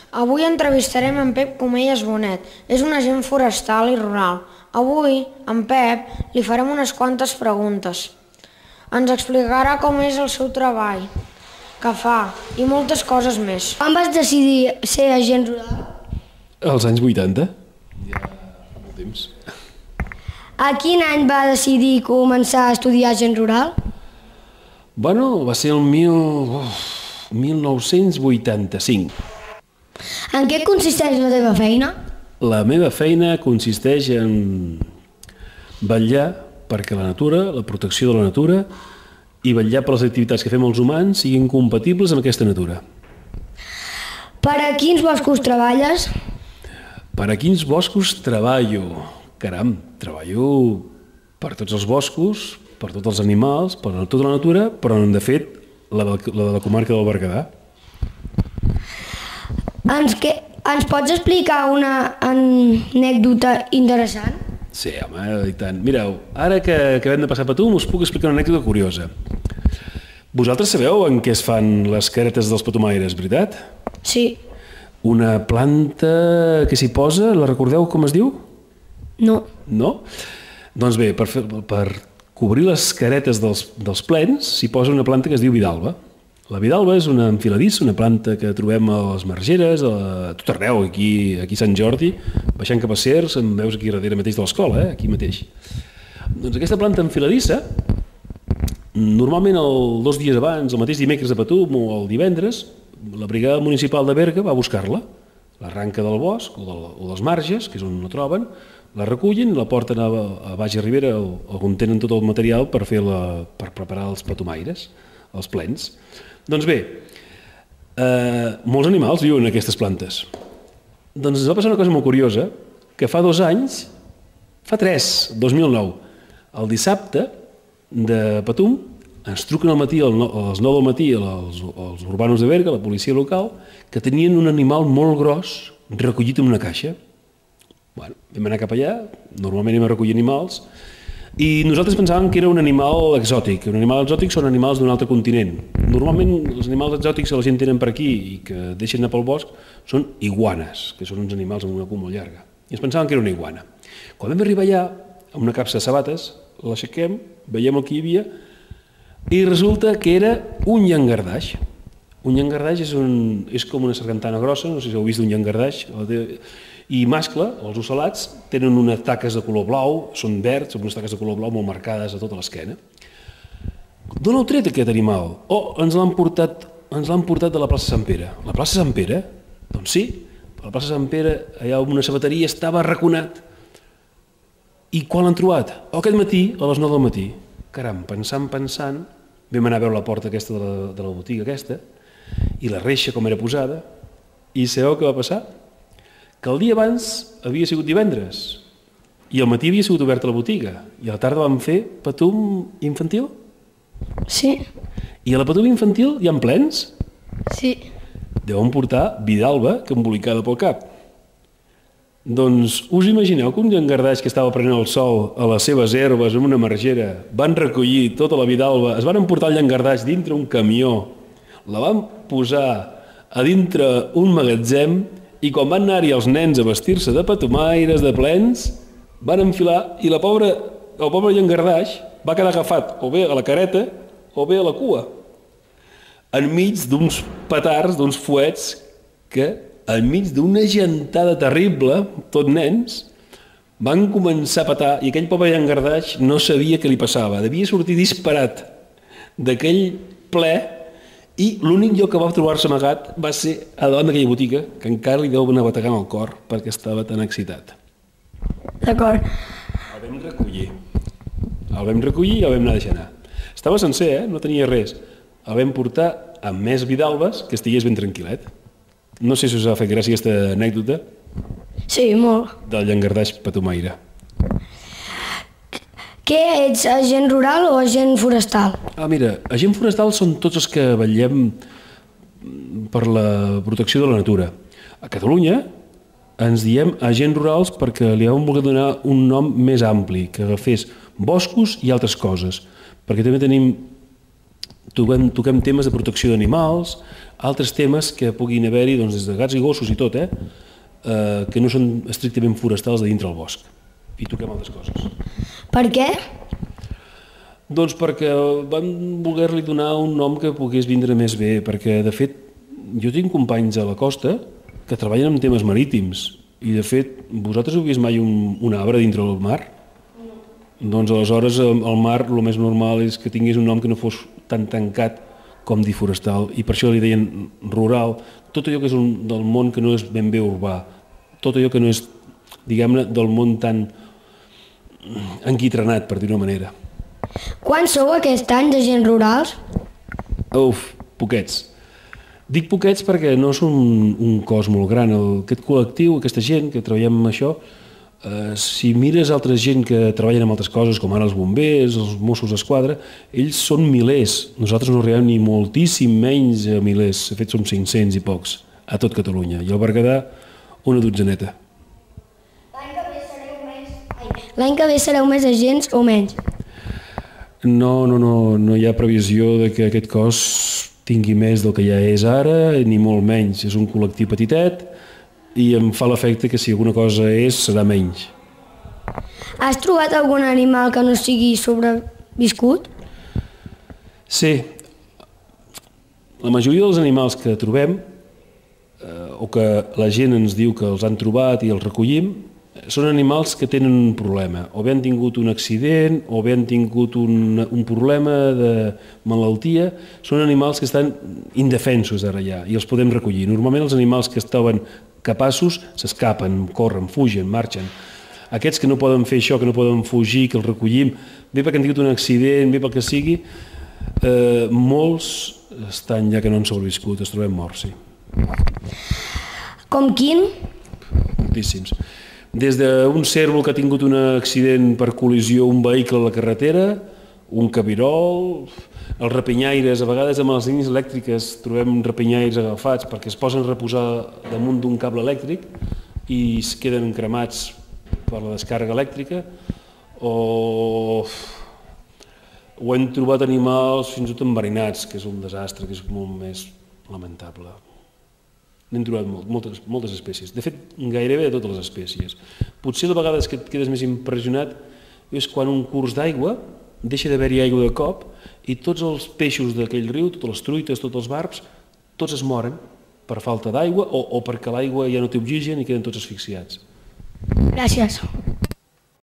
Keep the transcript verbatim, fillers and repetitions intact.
Avui entrevistarem en Pep Comellas Bonet. És un agent forestal i rural. Avui, en Pep, li farem unes quantes preguntes. Ens explicarà com és el seu treball, què fa i moltes coses més. Quan vas decidir ser agent rural? Als anys vuitanta. Ja fa molt temps. A quin any va decidir començar a estudiar agent rural? Bueno, va ser el mil... mil nou-cents vuitanta-cinc. En què consisteix la teva feina? La meva feina consisteix en vetllar perquè la natura, la protecció de la natura i vetllar per les activitats que fem els humans siguin compatibles amb aquesta natura. Per a quins boscos treballes? Per a quins boscos treballo? Caram, treballo per tots els boscos, per tots els animals, per tota la natura, però de fet la de la, la comarca del Berguedà. Ens, que, ens pots explicar una anècdota interessant? Sí, home, i tant. Mireu, ara que acabem de passar per tu, us puc explicar una anècdota curiosa. Vosaltres sabeu en què es fan les caretes dels patumaires, veritat? Sí. Una planta que s'hi posa, la recordeu com es diu? No. No? Doncs bé, per, fer, per cobrir les caretes dels, dels plens s'hi posa una planta que es diu vidalba. La vidalba és una enfiladissa, una planta que trobem a les margeres, a tot arreu, aquí, aquí a Sant Jordi, baixant cap a Cers, em veus aquí darrere mateix de l'escola, eh? Aquí mateix. Doncs aquesta planta enfiladissa, normalment el, dos dies abans, el mateix dimecres de Patum o el divendres, la brigada municipal de Berga va a buscar-la, l'arranca del bosc o, del, o dels marges, que és on la troben, la recullen i la porten a, a Baix a Ribera, on tenen tot el material per, fer la, per preparar els patumaires, els plens. Doncs bé, eh, molts animals viuen en aquestes plantes. Doncs ens va passar una cosa molt curiosa, que fa dos anys, fa tres, dos mil nou, el dissabte de Patum, ens truquen al matí, a les nou del matí, als, als urbanos de Berga, la policia local, que tenien un animal molt gros recollit en una caixa. Bueno, vam anar cap allà, normalment anem a recollir animals, i nosaltres pensàvem que era un animal exòtic. Un animal exòtic són animals d'un altre continent. Normalment els animals exòtics que la gent tenen per aquí i que deixen anar pel bosc són iguanes, que són uns animals amb una cua molt llarga. I ens pensàvem que era una iguana. Quan vam arribar allà, amb una capsa de sabates, l'aixequem, veiem el que hi havia, i resulta que era un llangardaix. Un llangardaix és, un, és com una sargantana grossa, no sé si heu vist un llangardaix, i mascle, els ocel·lats, tenen unes taques de color blau, són verds, amb unes taques de color blau molt marcades a tota l'esquena. D'on heu tret aquest animal? Oh, ens l'han portat, ens l'han portat de la plaça Sant Pere. La plaça Sant Pere? Doncs sí, a la plaça Sant Pere, allà una sabateria, estava arraconat. I quan l'han trobat? Oh, aquest matí, a les nou del matí. Caram, pensant, pensant, vam anar a veure la porta aquesta de la, de la botiga aquesta, i la reixa com era posada, i sabeu què va passar? Que el dia abans havia sigut divendres i al matí havia sigut oberta la botiga i a la tarda vam fer Patum infantil? Sí. I a la Patum infantil hi ha plens? Sí. Deuen portar vidalba que embolicada pel cap. Doncs us imagineu que un llangardaix que estava prenent el sol a les seves herbes en una margera van recollir tota la vidalba, es van emportar el llangardaix dintre un camió, la van posar a dintre un magatzem i quan van anar-hi els nens a vestir-se de patumaires, de plens, van enfilar i la pobra, el pobre llangardaix va quedar agafat o bé a la careta o bé a la cua, enmig d'uns petards, d'uns fuets que, enmig d'una gentada terrible, tot nens, van començar a petar i aquell pobre llangardaix no sabia què li passava, devia sortir disparat d'aquell ple. I l'únic lloc que va trobar-se amagat va ser a davant d'aquella botiga, que encara li deu anar bategant el cor perquè estava tan excitat. D'acord. El vam recollir. El vam recollir i el vam anar a deixar anar. Estava sencer, eh? No tenia res. El vam portar amb més vidalbes que estigués ben tranquil·let. No sé si us ha fet gràcia aquesta anècdota. Sí, molt. Del llangardaix patumaire. Què ets, agent rural o agent forestal? Ah, mira, agent forestal són tots els que vetllem per la protecció de la natura. A Catalunya ens diem agents rurals perquè li hem volgut donar un nom més ampli, que agafés boscos i altres coses, perquè també tenim toquem, toquem temes de protecció d'animals, altres temes que puguin haver-hi doncs, des de gats i gossos i tot, eh? Eh, que no són estrictament forestals de dintre el bosc. I toquem altres coses. Per què? Doncs perquè vam voler-li donar un nom que pogués vindre més bé, perquè de fet jo tinc companys a la costa que treballen amb temes marítims i de fet vosaltres heu vist mai un, un arbre dintre del mar? Doncs aleshores el mar el més normal és que tingués un nom que no fos tan tancat com dir forestal i per això li deien rural, tot allò que és un, del món que no és ben bé urbà, tot allò que no és, diguem-ne, del món tan enquitrenat, per dir-ho manera. Quants sou aquest any d'agents rurals? Uf, poquets. Dic poquets perquè no són un, un cos molt gran. El, aquest col·lectiu, aquesta gent que treballem amb això, eh, si mires altra gent que treballen amb altres coses, com ara els bombers, els Mossos d'Esquadra, ells són milers. Nosaltres no arribem ni moltíssim menys a milers. De fet, som cinc-cents i pocs a tot Catalunya. I al Berguedà, una dotzaneta. L'any que ve sereu més agents o menys? No, no, no, no hi ha previsió de que aquest cos tingui més del que ja és ara, ni molt menys. És un col·lectiu petitet i em fa l'efecte que si alguna cosa és, serà menys. Has trobat algun animal que no sigui sobreviscut? Sí. La majoria dels animals que trobem, eh, o que la gent ens diu que els han trobat i els recollim, són animals que tenen un problema, o bé han tingut un accident, o bé han tingut un, un problema de malaltia. Són animals que estan indefensos ara ja i els podem recollir. Normalment els animals que estaven capaços s'escapen, corren, fugen, marxen. Aquests que no poden fer això, que no poden fugir, que els recollim, bé perquè han tingut un accident, bé pel que sigui, eh, molts estan ja que no han sobreviscut, els trobem morts, sí. Com quin? Moltíssims. Des d'un cérvol que ha tingut un accident per col·lisió un vehicle a la carretera, un cabirol, els rapinyaires, a vegades amb les línies elèctriques trobem rapinyaires agafats perquè es posen a reposar damunt d'un cable elèctric i es queden cremats per la descàrrega elèctrica, o, o hem trobat animals fins i tot enverinats, que és un desastre, que és molt més lamentable. N'hem trobat molt, moltes, moltes espècies. De fet, gairebé de totes les espècies. Potser de vegades que et quedes més impressionat és quan un curs d'aigua deixa d'haver-hi aigua de cop i tots els peixos d'aquell riu, totes les truites, tots els barbs, tots es moren per falta d'aigua o, o perquè l'aigua ja no té oxigen i queden tots asfixiats. Gràcies.